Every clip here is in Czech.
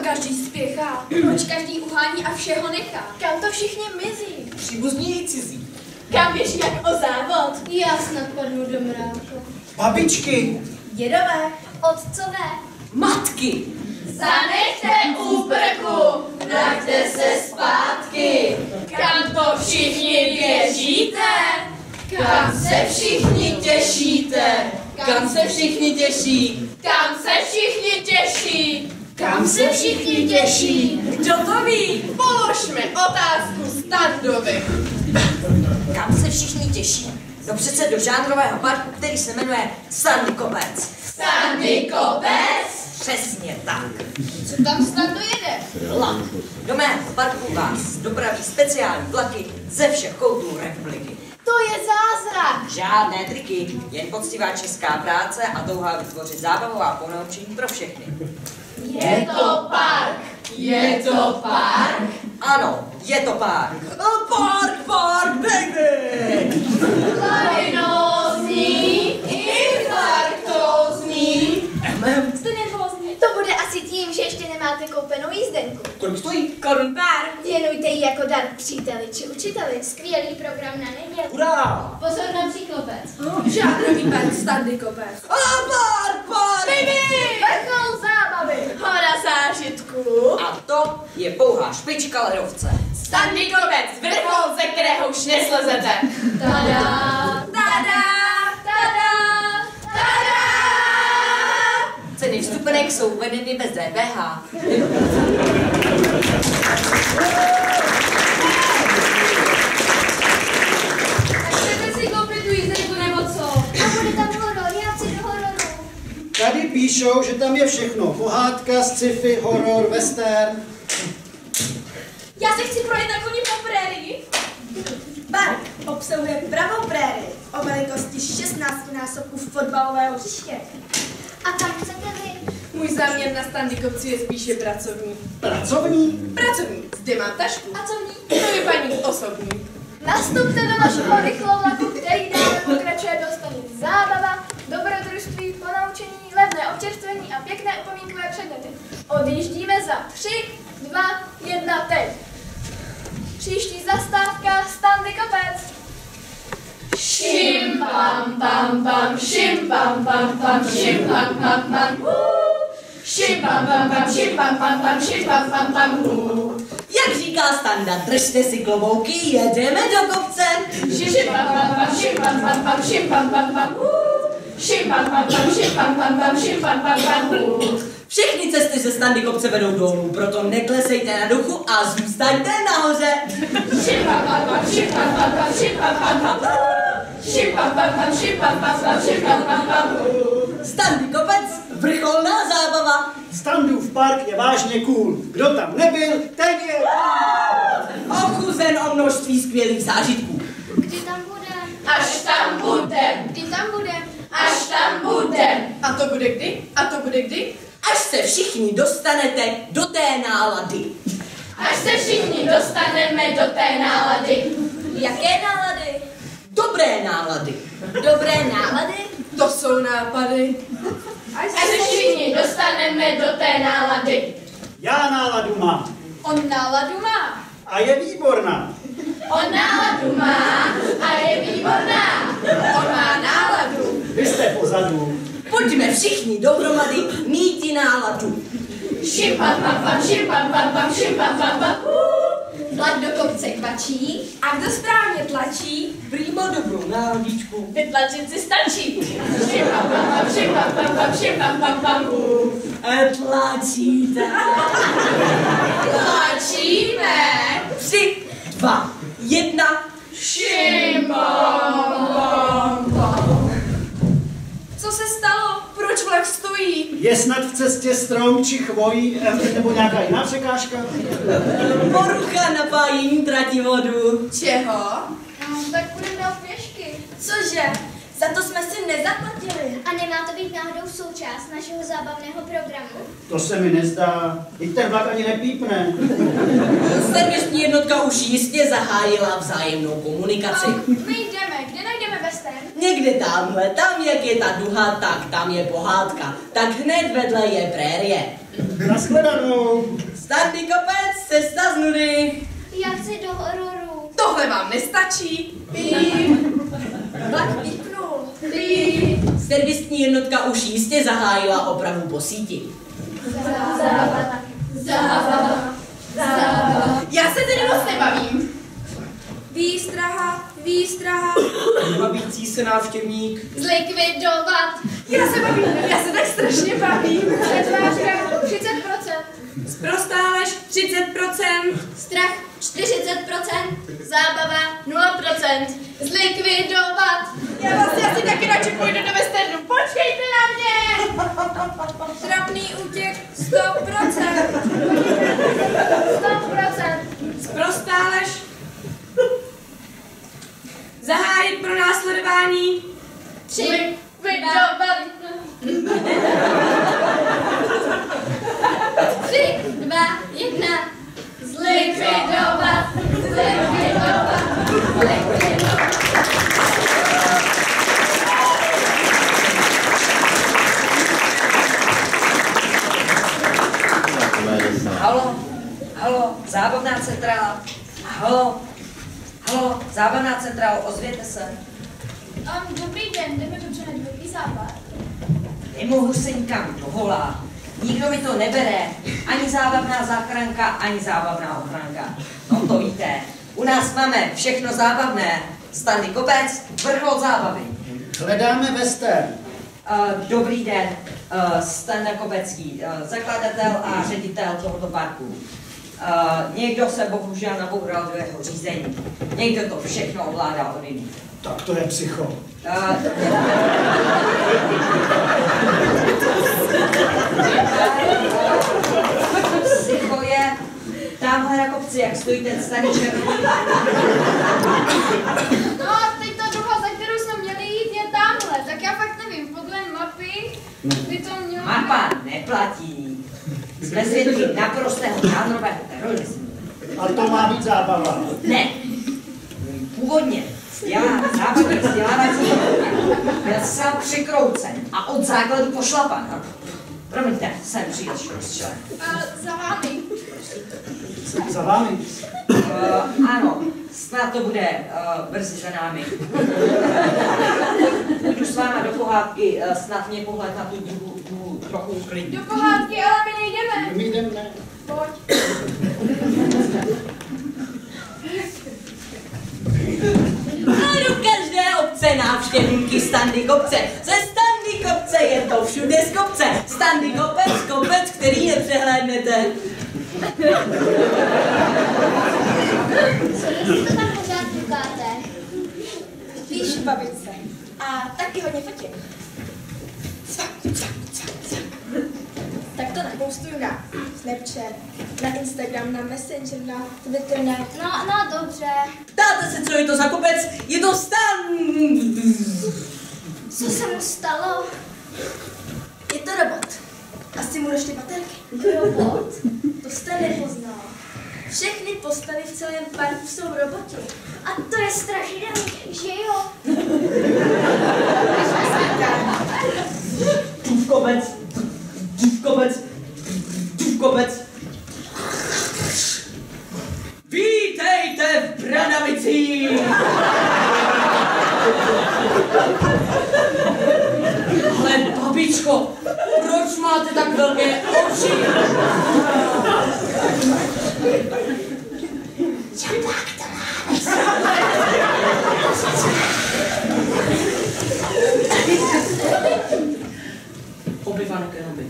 každý spěchá? Proč každý uhání a všeho nechá? Kam to všichni mizí? Příbuzní i cizí. Kam běží jak o závod? Já snad padnu do mráku. Babičky. Dědové. Otcové. Matky. Zanechte úprku, vraťte se zpátky. Kam to všichni běžíte? Kam se všichni těšíte? Kam se všichni těší? Kam se všichni těší? Kam se všichni těší? Kdo to ví? Položme otázku Standovi. Kam se všichni těší? No přece do žánrového parku, který se jmenuje Standy Kopec. Standy Kopec? Přesně tak. Co tam Stando jede? Vlak. Do mého parku vás dopraví speciální vlaky ze všech koutů republiky. To je zázrak. Žádné triky, jen poctivá česká práce a touha vytvořit zábavu a ponaučení pro všechny. Je to park. Je to park. Ano, je to park. Park, baby! Larinózní, infarktózní. Jste nervózní. To bude asi tím, že ještě nemáte koupenou jízdenku. Kolik stojí? Korun pár. Věnujte ji jako dar příteli či učiteli. Skvělý program na neděli. Hurá! Pozor na příklopec. Žádný park Standy Kopec. Park! Baby! Vrchol zábavy. Hora zážitků. A to je pouhá špička ledovce. Standy Kopec, vrchol, ze kterého už neslezete. Tada! Tada! Tada! Tada! Ceny vstupenek jsou uvedeny bez DPH. Chcete si koupit tu jízdenku nebo co? A bude tam horor, já chci do hororu. Tady píšou, že tam je všechno. Pohádka, sci-fi, horor, western. Já se chci projet na koni po prérii. Park obsahuje pravou prérii o velikosti 16 násobků fotbalového hřiště. A kam chcete vy? Můj záměr na Standy Kopci je spíše pracovní. Pracovní? Pracovní, zde mám tašku. A co v ní? To je paní osobní. Nastupte do našeho rychlovlaku, který dále pokračuje do stanic zábava, dobrodružství, ponaučení, levné občerstvení a pěkné upomínkové předměty. Odjíždíme za 3, 2, 1, teď. Příští zastávka Standy Kopec. Šim pam pam pam, šim pam pam pam, šim pam pam pam, šim pam pam pam, šim pam pam pam, šim pam pam pam, Jak říká Standa, držte si klobouky, jedeme do kopce. šim pam pam pam, šim pam pam pam, šim pam pam pam, šim pam pam pam, šim pam pam pam, šim pam pam pam. Všechny cesty ze Standy kopce vedou dolů, proto neklesejte na duchu a zůstaňte nahoře. Šim pam pam pam, šim pam pam pam, šim pam pam pam, šim pam pam pam, šim pam pam pam, šim pam pam pam. Standy kopec, vrcholná zábava. Standův park je vážně cool. Kdo tam nebyl, ten je... Ochuzen o množství skvělých zážitků. Kdy tam bude? Až tam budem, Kdy tam bude? až tam budem. A to bude kdy? A to bude kdy? Až se všichni dostanete do té nálady. Až se všichni dostaneme do té nálady. Jaké nálady? Dobré nálady. Dobré nálady? To jsou nápady. Až se všichni dostaneme do té nálady. Já náladu mám. On náladu má. A je výborná. On náladu má a je výborná. On má náladu. Vy jste pozadu. Pojďme všichni dohromady míti náladu. Šim pam pam pam, šim pam pam pam, šim pam pam pam. Vlak do kopce kvačí. A kdo správně tlačí, Prýma dobrou náladičku. vytlačit si stačí. Šim pam pam pam, šim pam pam pam, šim pam pam pam. Tlačíte. Tlačíme. 3, 2, 1. Šim pam pam pam. Co se stalo? Proč vlak stojí? Je snad v cestě strom či chvojí nebo nějaká jiná překážka? Porucha napájení trati vodu. Čeho? Tak budeme dál pěšky. Cože? Za to jsme si nezaplatili. A nemá to být náhodou součást našeho zábavného programu? To se mi nezdá. Teď ten vlak ani nepípne. Servisní jednotka už jistě zahájila vzájemnou komunikaci. My jdeme. Kde najdeme western? Někde tamhle, tam jak je ta duha, tak tam je pohádka. Tak hned vedle je prérie. Nashledanou. Standy kopec, cesta z nudy. Já chci do hororu. Tohle vám nestačí. Pím. Vlak vypnul. Pím. Servisní jednotka už jistě zahájila opravu po síti. Já se tedy moc nebavím. Výstraha, výstraha. Bavící se návštěvník. Zlikvidovat. Já se bavím, já se tak strašně bavím. Přetvářka 30%. Sprostá lež 30%. Strach 40%. Zábava 0%. Zlikvidovat. Já vlastně asi taky radši půjdu do westernu. Počkejte na mě. Trapný útěk 100%. 100%. Sprostá lež. Zahájit pro následování. 3, 2, 1. Zlikvidovat. Zlikvidovat. Zlikvidovat. Halo, zábavná centrála. Halo, zábavná centrála, ozvěte se. Dobrý den, jdeme dobře na dobrý západ. Nemohu se nikam dovolat. Nikdo mi to nebere. Ani zábavná záchranka, ani zábavná ochranka. No to víte. U nás máme všechno zábavné. Standy kopec, vrchol zábavy. Hledáme western. Dobrý den, Standa Kopecký, zakladatel a ředitel tohoto parku. Někdo se bohužel naboural do jeho řízení. Někdo to všechno ovládá od jiných. Tak to je psycho. Psycho je tamhle na kopci, jak stojí ten starý černý. No a teď ta doba, za kterou jsme měli jít, je tamhle. Tak já fakt nevím, podle mapy by to mělo... Mapa neplatí. Jsme svědky naprostého žánrového terorismu. Ale to má být zábava. Ne. Původně já zábavný vzdělávací byl sám překroucen a od základu pošlapan. Promiňte, jsem příliš rozčilen. Za vámi. Za vámi. Ano, snad to bude brzy za námi. Půjdu s váma do pohádky, snad mě pohled na tu divu trochu uklidní. Do pohádky, ale my nejdeme. My jdeme. Pojď. A do každé obce návštěvníky Standy kopce. Ze Standy kopce je to všude z kopce. Standy kopec, kopec, který nepřehlédnete. Co to tam pořád dukáte? Píšu babičce. A taky hodně fotím. Tak to napostuju na Snapchat, na Instagram, na Messenger, na Twitter, na... No, dobře. Ptáte se, co je to za kopec? Je to stan... Co se mu stalo? Je to robot. Asi mu došly baterky. Robot? To jste nepoznal. Všechny postavy v celém parku jsou roboti. A to je strašidelný, že jo? Kopec, kopec, kopec. Vítejte v Bradavicích! Ale babičko, proč máte tak velké oči? Obyvané kenoby.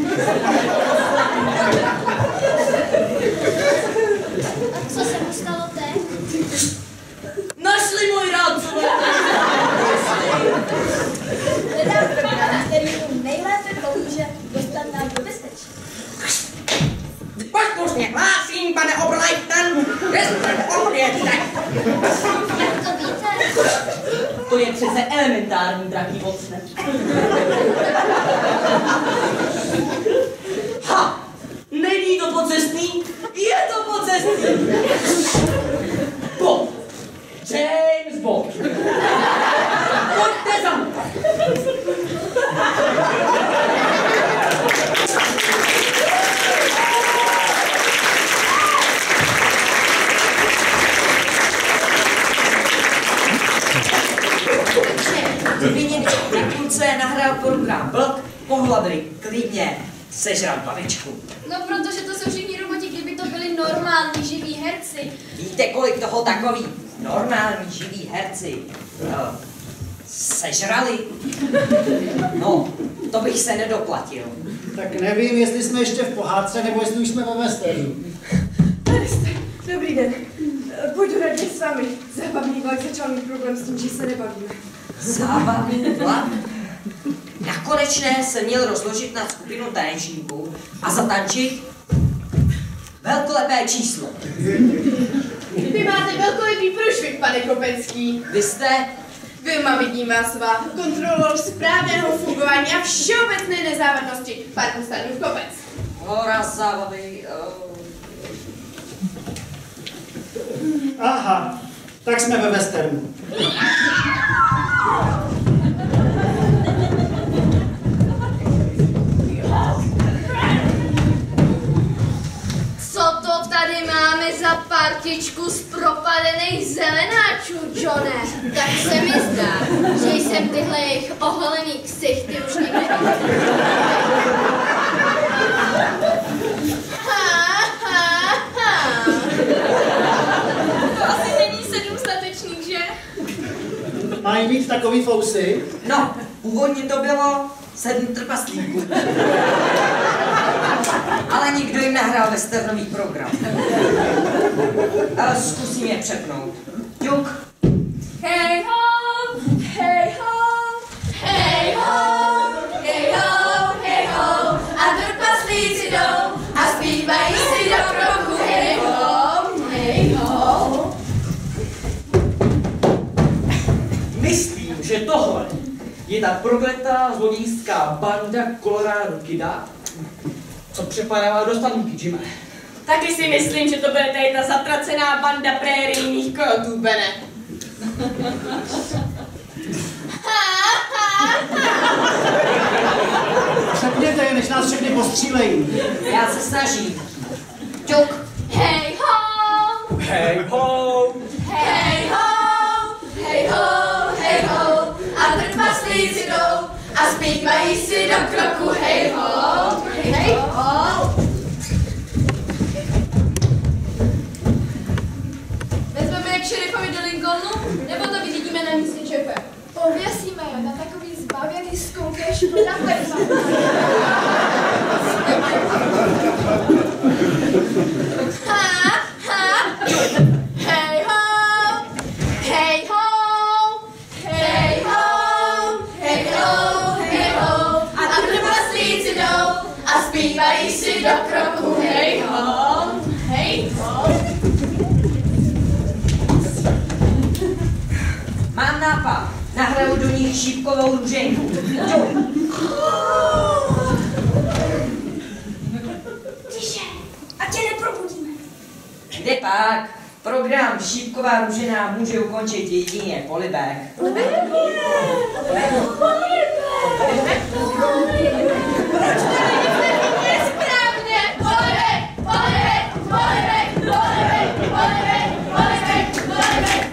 A co se mu stalo teď? Našli můj rád! Hledám program, který mu nejlépe pomůže dostat nás do bezpečí. Pokusně hlásím, pane Oberleitner, jestli odvěďte. Jak to víte? To je přece elementární, drahý vocne. Ha! Není to pocestný? Je to pocestný! Bond! James Bond! Pojďte za mnou! mohla by klidně sežrat babičku. No, protože to jsou všichni roboti, kdyby to byli normální živí herci. Víte, kolik toho takový normální živí herci sežrali? No, to bych se nedoplatil. Tak nevím, jestli jsme ještě v pohádce, nebo jestli už jsme ve westernu. Tady jste. Dobrý den. Půjdu raději s vámi. Zábavný vlak začal mít problém s tím, že se nebavíme. Zábavný vlak? Na konečné se měl rozložit na skupinu tanečníků a zatančit velkolepé číslo. Vy máte velkolepý průšvih, pane Kopecký. Vy jste? Vilma Vidímásová, kontrolor správného fungování a všeobecné nezávadnosti parku Stanův Kopec. Hora zábavy. Aha, tak jsme ve westernu. Co to tady máme za partičku z propadených zelenáčů, Johne? Tak se mi zdá, že jsem tyhle jejich oholený ksichty už nikdy neviděl. To asi není 7 statečných, že? Mají být takový fousy? No, původně to bylo 7 trpaslíků. Ale nikdo jim nahrál westernový program. Ale zkusím je přepnout. Ťuk. Hej ho, hej ho, hej ho, hej ho, hej ho, a trpaslíci jdou a zpívají si do kroku, hej ho, hej ho. Myslím, že tohle je ta prokletá zlodějská banda Colorado Kida, co přepadává do stanůky, Jime. Taky si myslím, že to bude tady ta zatracená banda prérijních kojotů, Bene. Přepněte je, než nás všechny postřílejí. Já se snažím. Ťuk. Hej ho, Hej ho! hej ho, hej ho, hej ho, a trpaslíci jdou a zpívají si do kroku, hej ho, hej ho. Vezmeme jak šerifovi do Lincolnu, nebo to vyřídíme na místě šéfe? Pověsíme je na takový zbavěný skunky, až škoda pejsa. Hej ho, hej ho, hej ho, hej ho, hej ho, a trpaslíci jdou a zpívají si do kroku, hej ho, hej ho. Mám nápad. Nahraju do nich šípkovou růženku. Tiše, ať tě neprobudíme. Kde pak? Program Šípková růžená může ukončit jedině polibek. Správně! Polibek, polibek, polibek, polibek, polibek, polibek, polibek.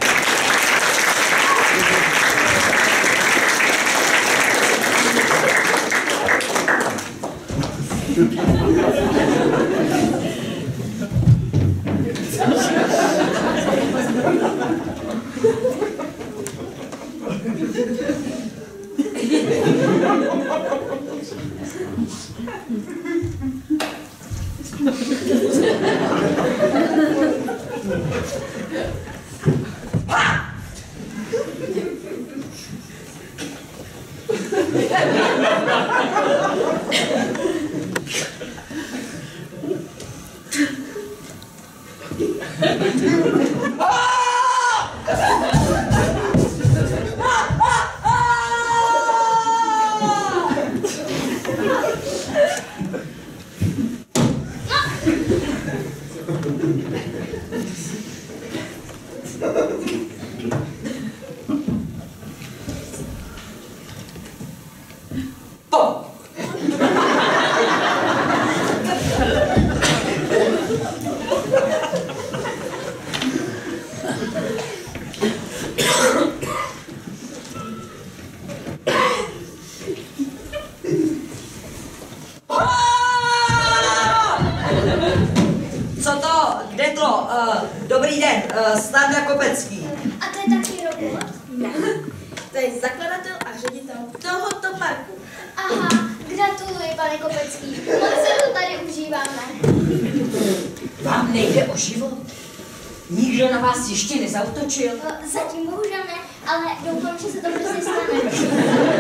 světlo. Dobrý den, Standa Kopecký. A to je taky robot? Ne. To je zakladatel a ředitel tohoto parku. Aha, gratuluji, pane Kopecký. Moc se to tady užíváme. Vám nejde o život? Nikdo na vás ještě nezautočil? Zatím bohužel ne, ale doufám, že se to brzy stane.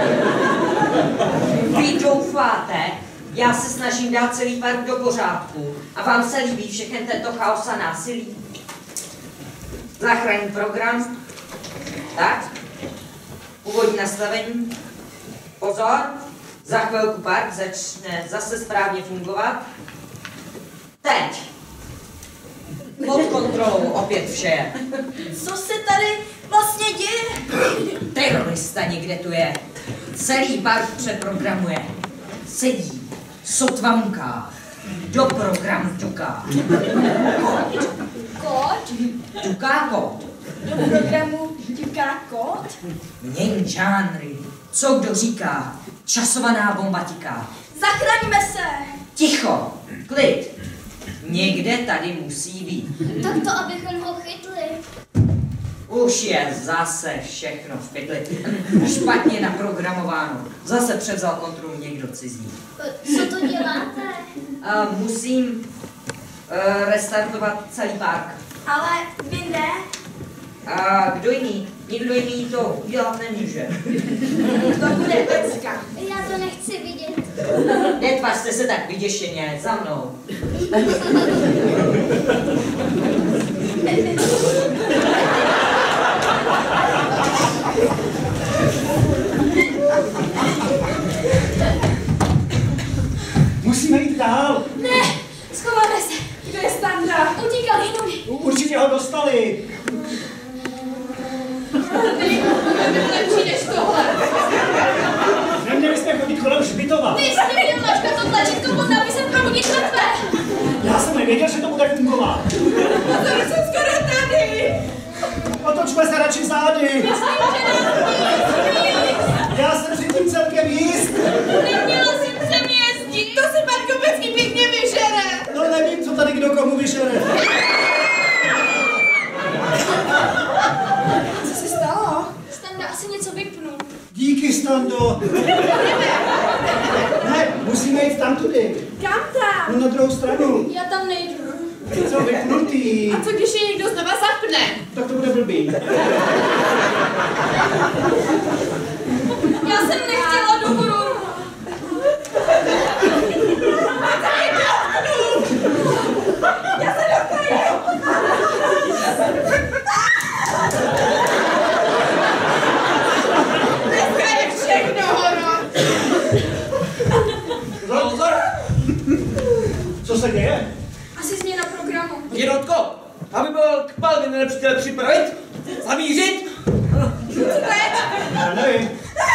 Vy doufáte? Já se snažím dát celý park do pořádku. A vám se líbí všechen tento chaos a násilí? Záchranný program? Tak? Původní nastavení? Pozor! Za chvilku park začne zase správně fungovat. Teď! Pod kontrolou opět vše. Co se tady vlastně děje? Terorista někde tu je. Celý park přeprogramuje. Sedí, sotva muká. Do programu ťuká. Kód? Ťuká kód. Do programu ťuká kód? Měň žánry. Co kdo říká? Časovaná bomba tiká. Zachraňme se! Ticho, klid. Někde tady musí být. Tak to, abychom ho chytli. Už je zase všechno v pytli. Špatně naprogramováno. Zase převzal kontrolu někdo cizí. Co to děláte? Musím restartovat celý park. Ale vy ne? A kdo jiný? Nikdo jiný to udělat nemůže. To bude pecka. Já to nechci vidět. Netvařte se tak vyděšeně, za mnou. Musíme jít dál. Ne, schováme se. Kde je Standa? Utíkali nudy. Určitě ho dostali. Lepší než tohle. Neměli jsme chodit kolem hřbitova. Ty jsi neměl mačkat to tlačítko pod nápisem probudit mrtvé. Já jsem nevěděl, že to bude fungovat. To jsem skoro tady. Otočme se radši zády. Já jsem si tím celkem jist. Neměla jsem sem jezdit. To si pan Kopecký pěkně vyžere. No nevím, co tady kdo komu vyžere. Co se stalo? Standa asi něco vypnul. Díky, Stando. Ne, musíme jít tam tudy. Kam tam? No na druhou stranu. Já tam nejdu. Co vypnutý? A co když je někdo znova zapne? Tak to bude blbý. Já jsem nechtěla do hru. Dneska je všechno horor. Pozor! Co se děje? Asi změna programu. Jednotko, aby byl k palbě nepřítele připravit, zamířit. Já nevím.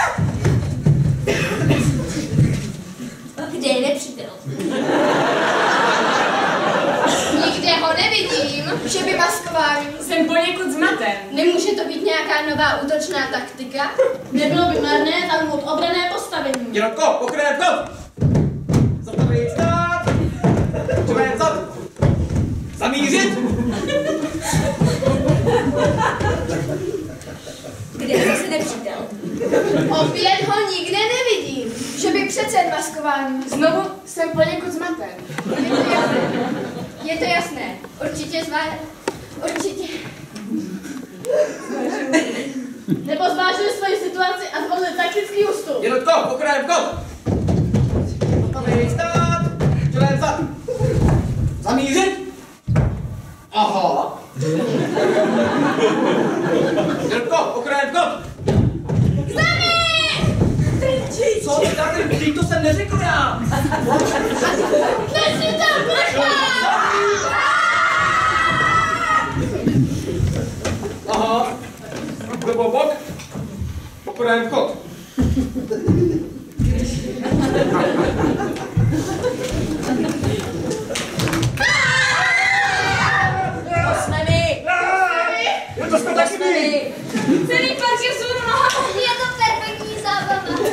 Kde je nepřítel? Nikde ho nevidím. Že by maskování. Jsem poněkud zmaten. Nemůže to být nějaká nová útočná taktika? Nebylo by marné zaujmout obranné postavení. Jednotko, pokrajeme vchod. Zastavit stát. Připravit zad. Zamířit. Kde je zase nepřítel? Opět ho nikde nevidím. Že by přece maskování. Znovu jsem poněkud zmaten. Je to jasné. Určitě Určitě. Nebo zvážili svoji situaci a zvolili taktický ústup. Jednotko, pokrajeme vchod. Zastavit stát. Připravit zad. Zamířit. Aha. Jednotko, pokrajeme vchod. Co ty tady? Ty to jsem neřekl já. Nepřítel, plecha! Aha. Nebo bok. Pokrajeme vchod. To jsme my! To jsme taky my. Celý park je vzhůru nohama. Je to perfektní zábava.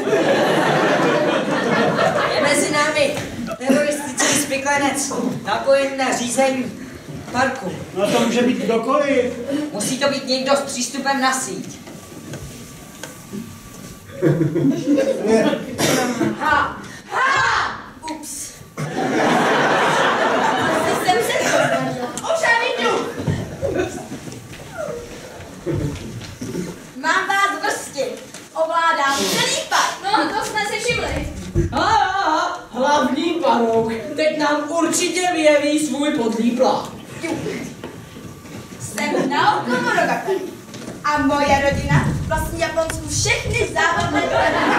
Je mezi námi teroristický spiklenec, napojen na řízení parku. No to může být kdokoliv. Musí to být někdo s přístupem na síť. Ups. Jsem se to snažil. Ošavý duch. Mám vás vrstit. Ovládám celý park. No, to jsme si všimli. Hlavní parouk teď nám určitě vyjeví svůj podlý plán. Jsem Naoko Monogatari. A moje rodina vlastní Japonsku všechny zábavné prvky.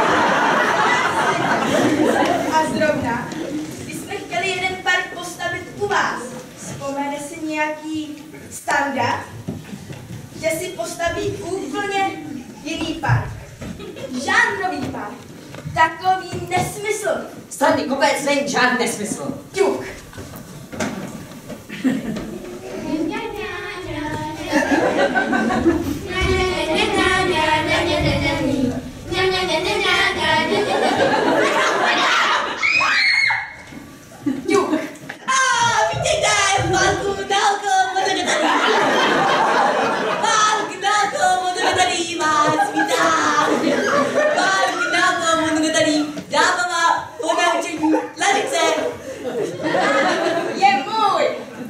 A zrovna, když jsme chtěli jeden park postavit u vás, vzpomene si nějaký standard, že si postaví úplně jiný park. Žánrový park. Takový nesmysl. Stanley Kopec není žádný nesmysl. Ťuk. Ťuk. Vítejte v parku Naoko Monogatari. Park Naoko Monogatari vás vítá. Park Naoko Monogatari dává vám ponaučení lavice. Je můj.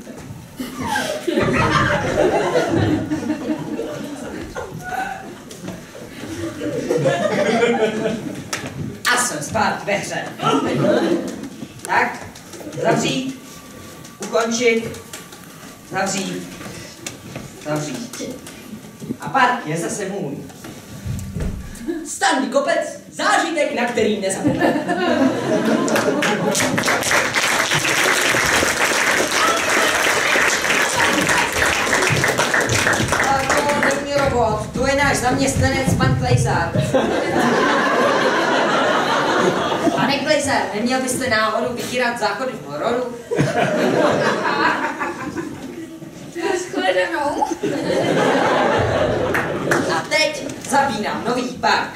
A jsem zpátky ve hře. Tak, zavřít, ukončit, zavřít, zavřít. A park je zase můj. Stanley Kopec, zážitek, na který nezapomenu. To není robot, to je náš zaměstnanec, pan Klejzár. Pane Klejzár, neměl byste náhodou vytírat záchody v hororu? Shledanou. A teď zapínám nový park.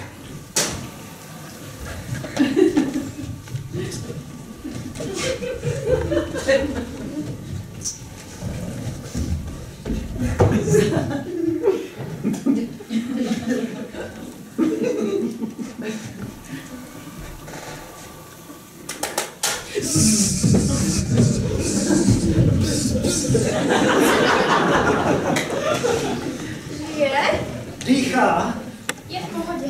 Je? Dýchá. Je v pohodě.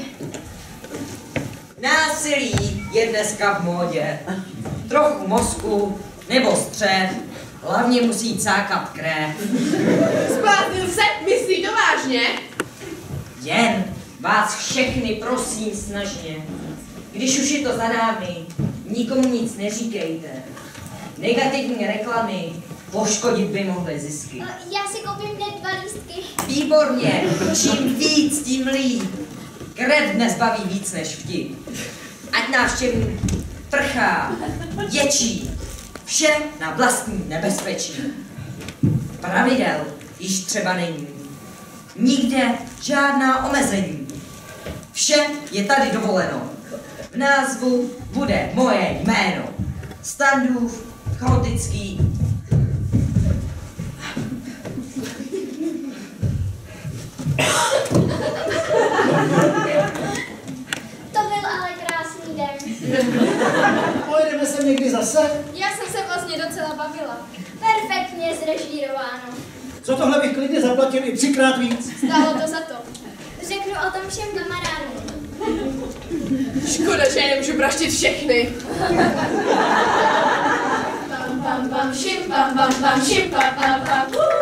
Násilí je dneska v módě. Trochu mozku nebo střev, hlavně musí cákat krev. Zbláznil se? Myslí to vážně? Jen vás všechny prosím snažně. Když už je to za námi, nikomu nic neříkejte. Negativní reklamy poškodit by mohly zisky. Já si koupím hned 2 lístky. Výborně, čím víc, tím líp. Krev dnes baví víc než vtip. Ať návštěvník prchá, ječí, vše na vlastní nebezpečí. Pravidel již třeba není. Nikde žádná omezení. Vše je tady dovoleno. V názvu bude moje jméno. Standův, chaotický. To byl ale krásný den. Pojedeme se někdy zase? Já jsem se vlastně docela bavila. Perfektně zrežírováno. Co tohle bych klidně zaplatil i 3krát víc. Stálo to za to. Řeknu o tom všem kamarádům. Škoda, že nemůžu praštit všechny. Pam pam pam, šim pam pam pam, šim pam pam pam.